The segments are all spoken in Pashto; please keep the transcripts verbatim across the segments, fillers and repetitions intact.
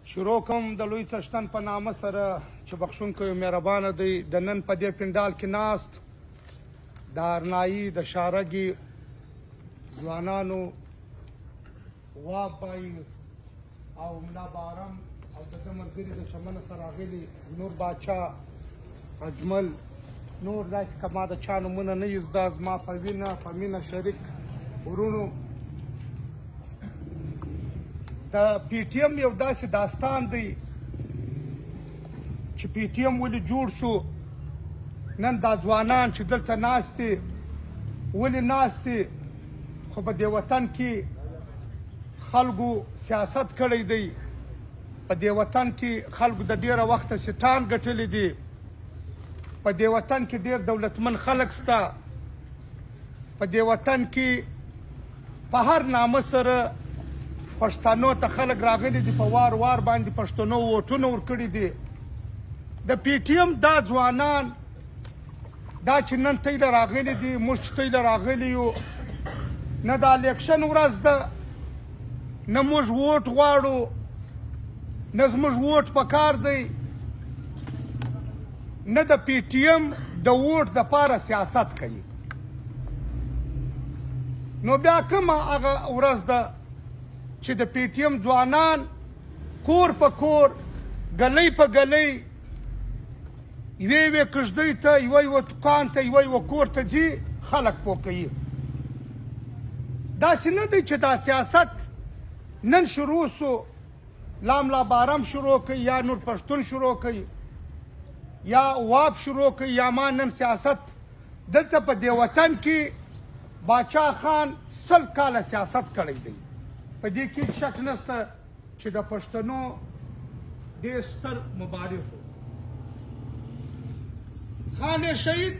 شروع کوم د لوی څښتن په نامه سره چې بخښونکی او مهربانه دی. د نن په دې پنډال کې ناست د ارنایي د شارګي ځوانانو واب بای او ملا بارم او د ده ملګري د چمنه سره راغلي نور باچا اجمل نور داسې که ما د چا نومونه نه یې زده زما په وینه په مینه شریک ورونو. د پی ټي ایم یو داسې داستان دی چې پی ټي ایم ولې جوړ شو. نن دا ځوانان چې دلته ناست دي ولې ناست دي؟ خو په دې وطن کې خلکو سیاست کړی دی. په دې وطن کې خلکو د ډېره وخته سټان ګټلی دي. په دې وطن کې ډېر دولتمن خلک شته. په دې وطن کې په هر نامه سره پښتنو ته خلک راغلي دي. په وار وار باندې پښتنو ووټونه ورکړي دي. د پی ټي ایم دا ځوانان دا چې نن تی له راغلي دي موږ چې تی له راغلي یو نه د الیکشن ورځ ده نه موږ ووټ غواړو نه زموږ ووټ پکار دی نه د پی ټي ایم د ووټ دپاره سیاست کوي. نو بیا کومه هغه ورځ ده چې د پی ټي ایم ځوانان کور په کور ګلۍ په ګلۍ یوې یوې کږدۍ ته یوه یوه دوکان ته یوه یوه کور ته ځي خلک پوه کوي. داسې نه دی چې دا سیاست نن شروع سو لاملا بارم شروع کوي یا نور پښتون شروع کوي یا واب شروع کوي یا ما نن سیاست دلته په دې وطن کې باچا خان سل کاله سیاست کړی دی. په دې کې شک نشته چې د پښتنو ډېر ستر مبارز و. خان شهید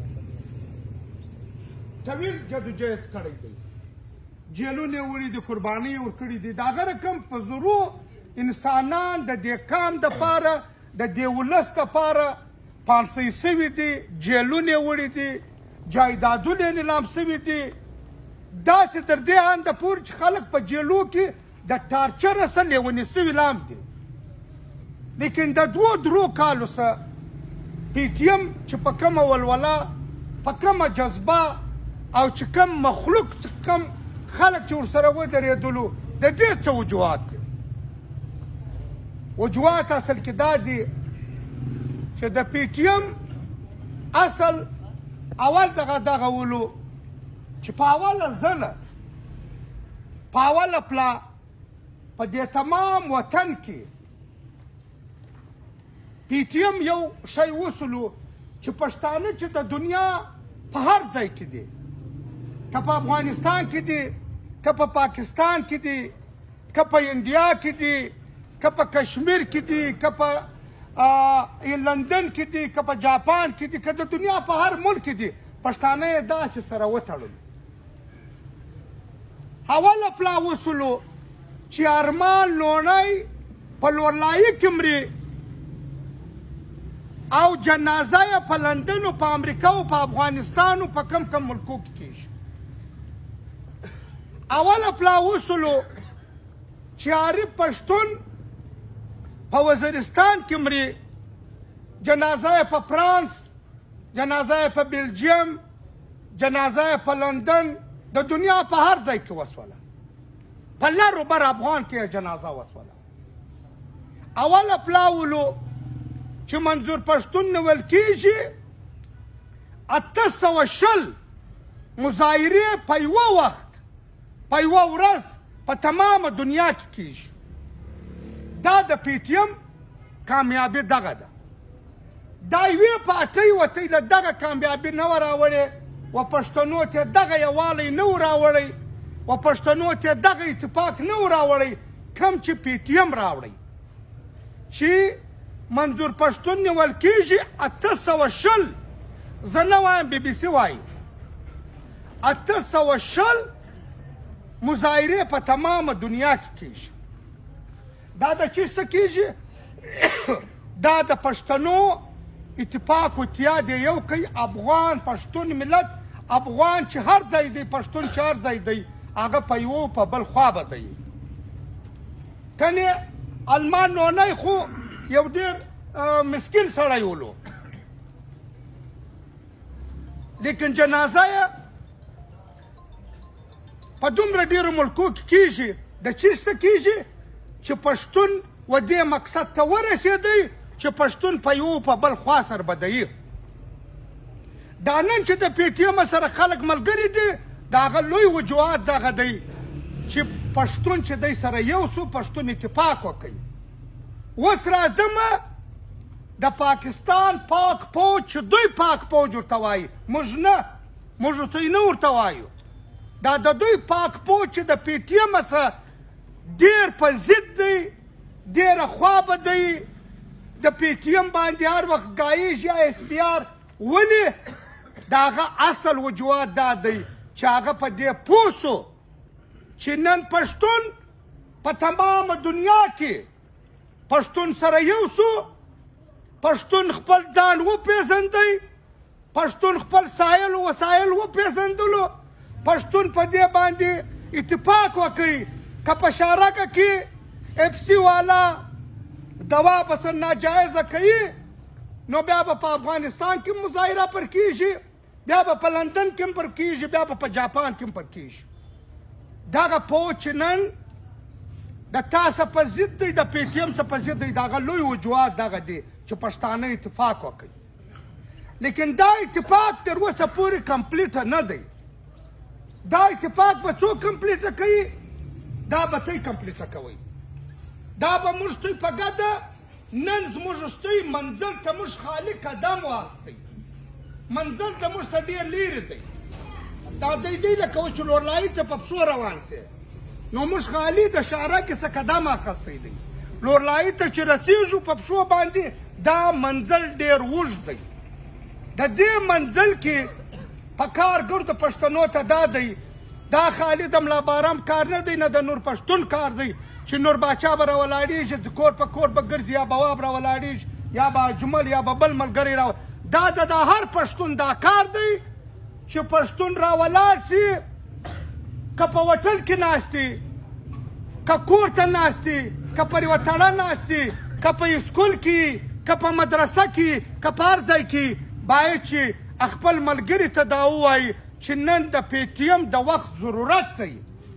طویل جدوجہد کړی دی. جیلونه یې وړي دي قربانۍ یې ورکړي دي. د هغه رقم په زرو انسانان د دې قام دپاره د دې ولس دپاره پانسۍ سوي دي جیلونه یې وړي دي جایدادونه یې نیلام سوي دي. داسې تر دې انده پورې چې خلک په جیلو کې د ټارچره سره لیوني سوي لام دي. لیکن د دوو درو کالو سره پی ټي ایم چې په کومه ولوله په کومه جذبه او چې کوم مخلوق چې کوم خلک چې ورسره ودرېدلو د دې څه وجوهات دي. وجوهات اصل کې دا دي چې د پی ټي ایم اصل اول دغه دغه ولو چې په اوله ځله په اوله پله په دې تمام وطن کې پی ټي ایم یو شی وسلو چې پښتانه چې د دنیا په هر ځای کې دي که په افغانستان کې دي که په پاکستان کې دي که په انډیا کې دي که په کشمیر کې دي که په لندن کې دي که په جاپان کې دي که د دنیا په هر ملک کې دي پښتانه یې داسې سره وتړل. اوله پلا وسلو چې ارمان لوڼی په لورلایي کې مري او جنازه یې په لندن او په امریکا او په افغانستان او په کم کم ملکو کې کېږي. اوله پلا وسلو چې عارف پښتون په وزیرستان کې مري جنازه یې په فرانس جنازه یې په بلجیم جنازه یې په لندن د دنیا په هر ځای کې وسوله. په لرو بر افغان کې جنازه وسوله. اوله پلا ولو چې منظور پښتون نیول کېږي اته سوه شل مظاهرې په یوه وخت په یوه ورځ په تمامه دنیا کې کېږي. دا د پی ټي ایم کامیابي دغه ده. دا یوې پارټۍ وتی له دغه کامیابي نه وه راوړې و پښتنو ته دغه یووالی نه و راوړی و پښتنو ته دغه اتفاق نه و راوړی کوم چې پی ټي ایم راوړی چې منظور پښتون نیول کېږي اته سوه شل زه نه وایم بی بي سي وایي اته سوه شل مظاهرې په تمامه دنیا کې کېږي. دا د چې څه کېږي دا د پښتنو اتفاق و اتحاد یو کوي. افغان پښتون ملت افغان چې هر ځای دی پښتون چې هر ځای دی هغه په یوه په بل خوا به دی کنې المار نونی خو یو ډېر مسکین سړی ولو، لیکن جنازه یې په دومره ډېرو ملکو کې کېږي، د چېرته کېږي چې پښتون و دې مقصد ته ورسېدی چې پښتون په یو په بل خوا سربدوي. دا نن چې د پی ټي ایم سره خلک ملګري دي، د هغه لوی وجوهات دغه دی چې پښتون چې دی سره یو سو، پښتون اتفاق وکړي. اوس راځمه د پاکستان پاک پوج چې دوی پاک پوج ورته وایي، موږ نه، موږ ورته نه ورته وایو. دا د دوی پاک پوج چې د پی ټي ایم سره ډېر په ضد دی، ډېره خوابه دی، د پی ټي ایم باندې هر وخت ګایږي یا ایس پي آر. ولې؟ د هغه اصل وجوهات دا دی چې هغه په دې پوه سو چې نن پښتون په تمامه دنیا کې پښتون سره یو سو، پښتون خپل ځان وپېژندی، پښتون خپل سایل وسایل وپېژندلو، پښتون په دې باندې اتفاق وکړي که په شارکه کې اف سی والا دوا بس ناجایزه کوي، نو بیا به په افغانستان کې مظاهره پر کېږي، بیا به په لندن کې هم پر کېږي، بیا به په جاپان کې هم پر کېږي. دغه پوج چې نن د تا څه په ضد دی، د پی ټي ایم څه په ضد دی، د هغه لوی وجوهات دغه دی چې پښتانه اتفاق وکړي. لیکن دا اتفاق تر اوسه پورې کمپلیټه نه دی. دا اتفاق به څوک کمپلیټه کوي؟ دا به تئ کمپلیټه کوئ. دا به موږ تئ په ګډه نن زموږ ستئ منزل ته موږ خالي قدم واخیستی. منزل ته موږ څه ډېر لیرې دی. دا دی دی لکه اوس چې لورلایي ته په پښو روان دی، نو موږ خالي د شاره کې څه قدم اخیستی دی. لورلایي ته چې رسېږو په پښو باندې، دا منزل ډېر اوږد دی. د دې منزل کې په کارګردو پښتنو ته دا دی، دا خالي د ملا بارام کار نه دی، نه د نور پښتون کار دی چې نور باچا به راولاړېږي، کور په کور به ګرځي، یا به واب راولاړېږي، یا به اجمل، یا به بل ملګری را. دا د هر پښتون دا کار دی چې پښتون راولاړ سي، که په وټل کې ناستي، که کور ته ناستي، که پر یوه تړه ناستي، که په اسکول کې، که په مدرسه کې، که په هر ځای کې، باید چې خپل ملګري ته دا ووایي چې نن د پی ټي ایم د وخت ضرورت دی،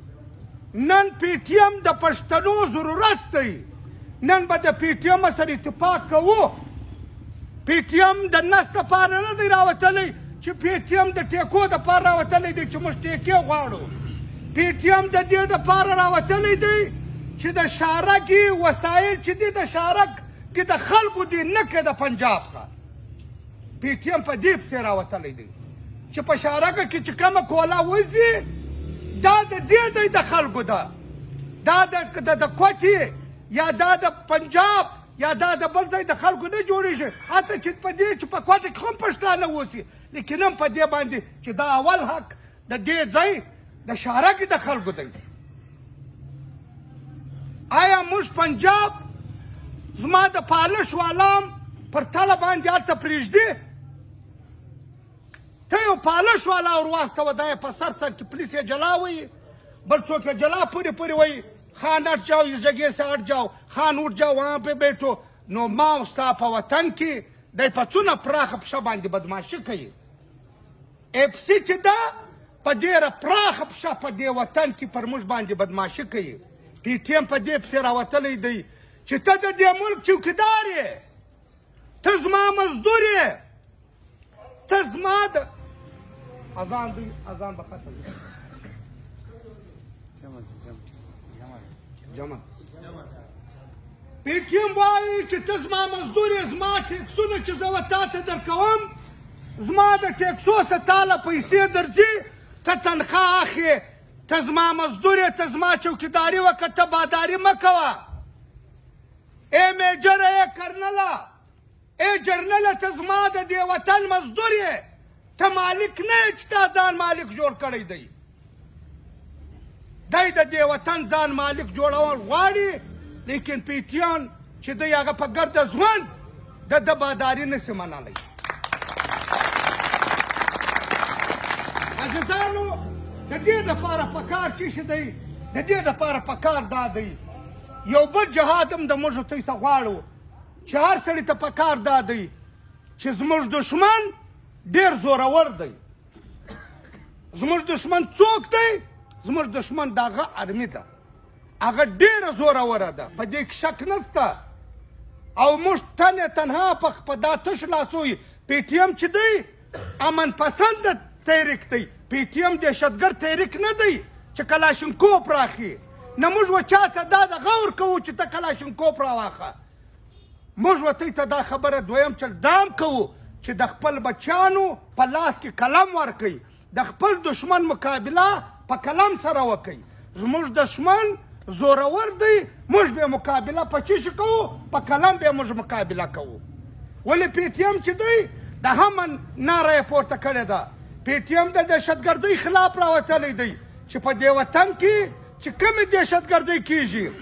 نن پی ټي ایم د پښتنو ضرورت دی، نن به د پی ټي ایم سره اتفاق کوو. پی ټي ایم د نس دپاره نه دی راوتلی چې پی ټي ایم د ټیکو دپاره راوتلی دی چې موږ ټیکې غواړو. پی ټي ایم د دې دپاره راوتلی دی چې د شارکې وسایل چې دي د شارک کې د خلکو دي، نه که د پنجاب ښه. پی ټي ایم په دې پسې راوتلی دی چې په شارکه کې چې کومه کوله وځي، دا د دې ځای د خلکو ده، دا د کوټې یا دا د پنجاب یا دا د بل ځای د خلکو نه جوړېږي. حتی چې په دې چې په کوټه کې هم پښتانه اوسي، لیکن هم په دې باندې چې دا اول حق د دې ځای د شارکې د خلکو دی. آیا موږ پنجاب زما د پالش والام پر تړه باندې هلته پرېږدي؟ ته یو پالش والا ور واستوه، دا یې په سر سر کې پولیس یې جلا وایي، بل څوک یې جلا پورې پورې وایي، خان हट जाओ, इस जगह से हट जाओ, खान उठ जाओ, वहां पे बैठो. नो माँ उस्ता په وطن کې د پڅونه پراخه پښه باندې بدمعشي کوي. اف سی چې دا په ډېره پراخه پښه په دې وطن کې پر موږ باندې بدمعشي کوي. پی ټي ایم په دې پسې راوتلی دی چې ته د دې ملک چوکیدار یې، ته زما مزدور یې، ته زما د اذان دی اذان به ختم جمع پی ټي ایم وایي چې ته زما مزدور یې، زما ټیکسونه چې زه و تا ته درکوم، زما د ټیکسو څه تاله پیسې درځي، ته تنخواه اخلې، ته زما مزدور یې، ته زما چوکیداري وکړه، ته باداري مه کوه. ای میجره ای کرنله ای جرنله، ته زما د دې وطن مزدور یې، ته مالک نه یې چې تا ځان مالک جوړ کړی دی. دی د دې وطن ځان مالک جوړول غواړي، لیکن پی ټي ایم چې دی هغه په ګرده ژوند د ده باداري نسي منلی. عزیزانو، د دې دپاره پکار چې شي دی، د دې دپاره پکار دا دی یو بل جهاد هم د موږ تاسو څخه غواړو چې هر سړي ته پکار دا دی چې زموږ دښمن ډېر زورور دی. زموږ دښمن څوک دی؟ زموږ دښمن د هغه ارمي ده، هغه ډېره زوروره ده، په دې کې شک نشته. او موږ تن تنها په دا تش لاسو پی ټي ایم چې دی امن پسند تحریک دی، پی ټي ایم دهشتګرد تحریک نه دی چې کلاشینکوف راخي. نه موږ و چاته دا د غور کوو چې ته کلاشینکوف راواخه. موږ ورته ته دا خبره دویم چل دام کوو چې د خپل بچیانو په لاس کې قلم ورکوي، د خپل دښمن مقابله په قلم سره وکوي. زموږ دښمن زورور دی، موږ به مقابله په څه شي کوو؟ په قلم به موږ مقابله کوو. ولې پی ټي ایم چې دی د همن ناره یې پورته کړې ده. پی ټي ایم د دهشتګردۍ خلاف راوتلی دی چې په دې وطن کې چې کومې دهشتګردۍ کېږي.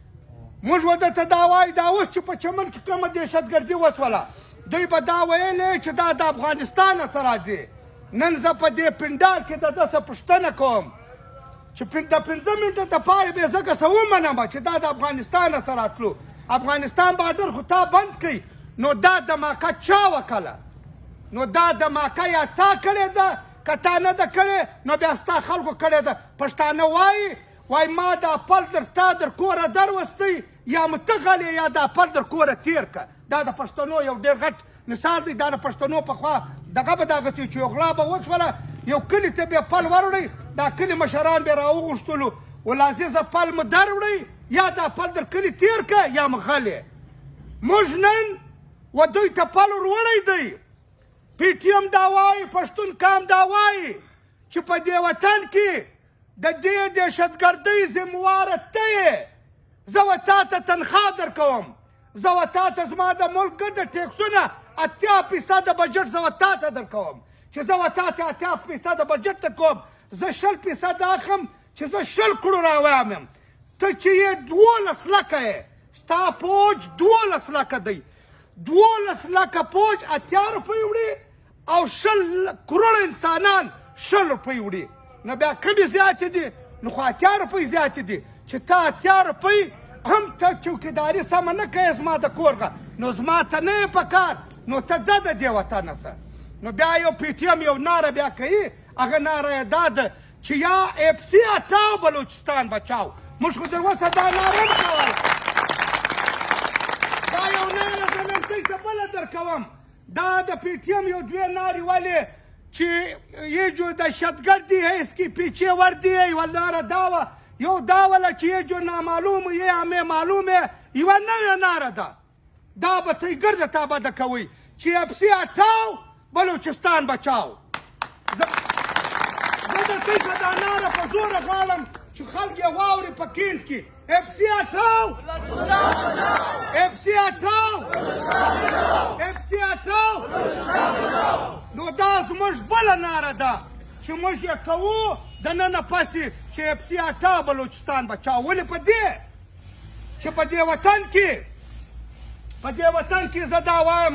موږ به درته دا وایو دا اوس چې په چمن کې کومه دهشتګردي وسوله، دوی به دا ویلې چې دا د افغانستان څخه راځي. نن زه په دې پنډال کې د ده څه پوښتنه کوم چې د پنځه منټه دپاره به یې ځکه څه ومنم چې دا د افغانستان څخه راتلو. افغانستان بارډر خو تا بند کړئ، نو دا دماکه چا وکړه؟ نو دا دماکه یا تا کړې ده، که تا نه ده کړې نو بیا ستا خلکو کړې ده. پښتانه وایي وایي ما دا پل در تا در کوره دروستی یا مو ته غلې یا دا پل در کوره تېر که. دا د پښتنو یو ډېر غټ مثال دی. دا د پښتنو پخوا دغه به دغسې چې یو غلا به وسوله، یو کلي ته به پل وروړئ، دا کلي مشران به راوغوښتلو ولعزیزه پل مو در وړئ یا دا پل در کلي تېر که یا مو غلې. موږ نن و دوی ته پل وروړی دی. پی ټي ایم دا وایي، پښتون قام دا وایي چې په دې وطن کې د دې دهشتګردۍ ذمواره ته یې. زه و تا ته تنخوا در کوم، زه و تا ته زما د ملک د ټیکسونه اتیا فیصده بجټ زه و تا ته در کوم چې زه و تا ته اتیا فیصده بجټ در کوم. زه شل فیصده اخلم چې زه شل کړو راوام یم. ته چې یې دولس لکه یې، ستا پوج دولس لکه دی. دولس لکه پوج اتیا روپۍ وړي او شل کروړه انسانان شل روپۍ وړي. نو بیا کومې زیاتې دي؟ نو خو اتیا روپۍ زیاتې دي چې ته اتیا روپۍ هم ته چوکیداري سمه نه کوې زما د کورغه، نو زما ته نه یې پکار، نو ته ځه د دې وطنه څه. نو بیا یو پی ټي ایم یو ناره بیا کوي، هغه ناره یې دا ده چې یا اف سی هټاو بلوچستان بچاو. موږ خو تر اوسه دا ناره نه کوله. دا یو ناره زه نن دوی ته بله در کوم. دا د پی ټي ایم یو دوې نارې ولې چې یہ جو دہشتگردی ہے اس کی پیچھے وردی ہے یو ناره دا وه. یو دا وله چې یہ جو نامعلوم یې همې معلوم یې یوه نوې ناره ده. دا به تئ ګرده تا به ده کوئ چې اف سی هټاو بلوچستان بچاو. زه درته ته دا ناره په زوره غواړم چې خلک یې واوري په کیند کې. اف سی هټاو، اف سی هټاو، اف سی هټاو. نو دا زموږ بله ناره ده چې موږ یې کوو د ننه پسې چې اف سی هټاو بلوچستان بچاو. ولې په دې چې په دې وطن کې په دې وطن کې زه دا وایم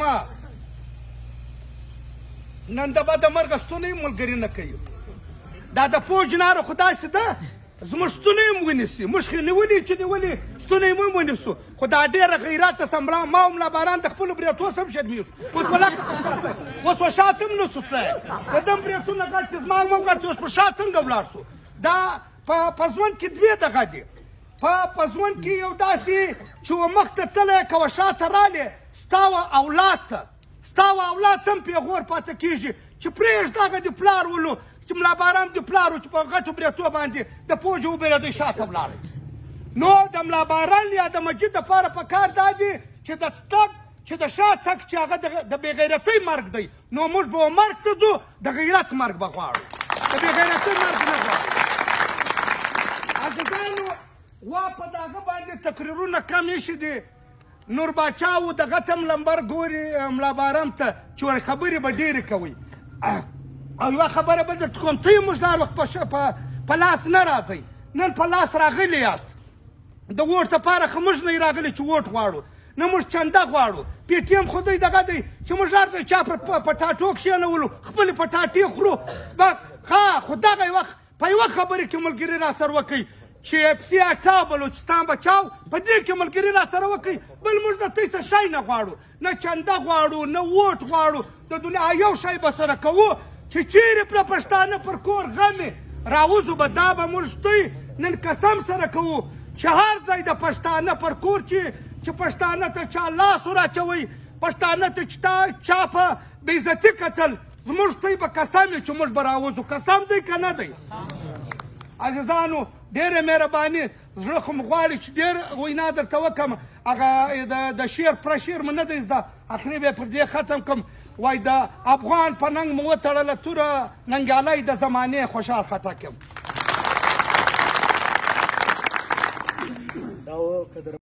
نن د بده مرګه ستونی ملګري نه کوي. دا د پوج ناره خو داسې ده زموږ ستونی هم ونیسي. موږ خو نیولي چې نیولي ستونی هم ونیسو، خو دا ډېره غیرته سمرا ما هم لا باران د خپلو برېتو سم شرمېږو. اوس ولکه اوس و شاته هم نسو تللی. د دم برېتونه غټ دي، زما هم هم غټ دي. اوس په شا څنګه ولاړ سو؟ دا په ژوند کې دوې دغه دي. په ژوند کې یو داسې چې و مخ ته تللی که و شاته رالی ستا و اولاد ته ستا و اولاد ته هم پېغور پاته کېږي چې پرېږده هغه د پلار ولو چې ملا باران د پلار و چې په غټو برېتو باندې د پوجه وبېرېدی شاته ولاړی. نو د ملا باران یا د مسجد دپاره پکار دا دي چې د تګ چې د شا تګ چې هغه د بېغیرتۍ مرګ دی، نو موږ به مرګ ته ځو د غیرت مرګ به غواړو، د بېغیرتۍ مرګ نه غواړو. عزیزانو وا په دغه باندې تقریرونه کم ایښي دي. نور باچا و دغه ته هم لمبر ګوري ملا باران ته چې ور خبرې به ډېرې کوئ. او یوه خبره به درته کوم، ته یې موږ هر وخت په لاس نه راځئ، نن په لاس راغلي یاست. د ووټ دپاره خو موږ نه یې راغلي چې ووټ غواړو، نه موږ چنده غواړو. پی ټي ایم خو دوی دغه دی چې موږ هر ځای چا په ټاټو کښېنولو خپلې پټاټې خورو. ښه خو دغه یوه په یوه خبرې کې ملګري را سره وکړئ چې اف سي اټا بلوچستان بچاو په دې کې ملګري را سره وکړي بل موږ د تاسو شای نه غواړو نه چنده غواړو نه ووټ غواړو د دنیا یو شی به سره کوو چې چیرې پر پښتانه پر کور غمې راوځو به دا به موږ دوی نن قسم سره کوو چې هر ځای د پښتانه پر کور چې چې پښتانه ته چا لاس وراچوئ پښتانه ته چې تا چا په بېعزتي کتل زموږ ته به قسم وي چې موږ به راوځو قسم دی که نه دی عزیزانو ډېره مهرباني زړه خو م غواړي چې ډېر وینا درته وکړم هغه د شعر پوره شعر مې نه دی زده اخري به یې پر دې ختم کړم وایي د افغان په ننګ مو وتړله توره ننګیالی د زمانې خوشحال خټک یم